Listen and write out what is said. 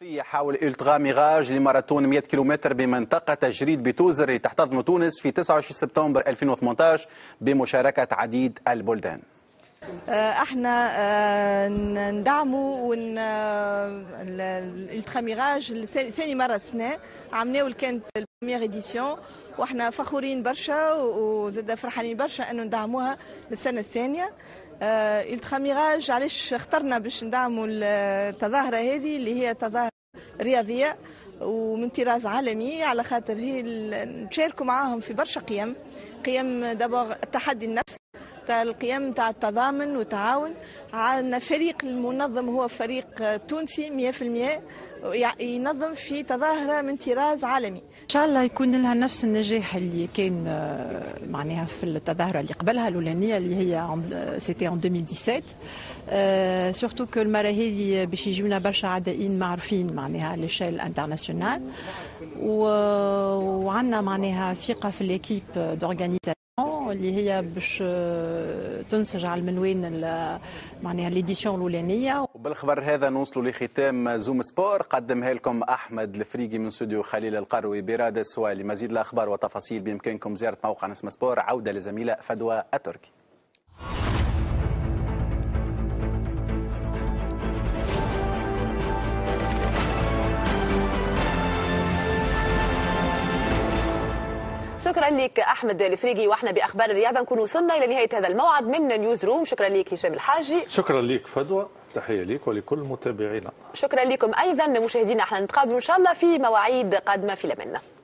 حول التغا ميراج لماراثون 100 كيلومتر بمنطقة تجريد بتوزر اللي تحتضن تونس في 29 سبتمبر 2018 بمشاركة عديد البلدان. احنا ندعموا التغا ميراج ثاني مرة السنة عملناه كانت البريمير اديسيون، واحنا فخورين برشا وزاد فرحانين برشا انه ندعموها للسنة الثانية. التغا ميراج علاش اخترنا باش ندعموا التظاهرة هذه اللي هي تظاهرة رياضية ومن طراز عالمي، على خاطر هي نشاركوا معاهم في برشا قيم دابا التحدي النفس، القيم تاع التضامن والتعاون. عندنا فريق المنظم هو فريق تونسي 100% ينظم في تظاهرة من طراز عالمي. إن شاء الله يكون لها نفس النجاح اللي كان معناها في التظاهرة اللي قبلها الأولانية اللي هي سيتي ان 2017. سورتو كو المرة هذه باش يجونا برشا عدائين معروفين معناها على ليشيل انترناسيونال، وعندنا معناها ثقة في ليكيب دورغانيزاسيون اللي هي باش تنسج على المنوين معناها ليديسيون الاولانيه. وبالخبر هذا نوصلوا لختام زوم سبور، قدمها لكم احمد الفريقي من استوديو خليل القروي برادس. ولمزيد الاخبار وتفاصيل بامكانكم زياره موقع نسمة سبور. عوده لزميله فدوى التركي. شكرا لك احمد الفريقي، واحنا باخبار الرياضه نكون وصلنا الى نهايه هذا الموعد من نيوز روم. شكرا لك هشام الحاجي. شكرا لك فدوى، تحيه لك ولكل متابعينا. شكرا لكم ايضا مشاهدينا، احنا نتقابل ان شاء الله في مواعيد قادمه في لمنا.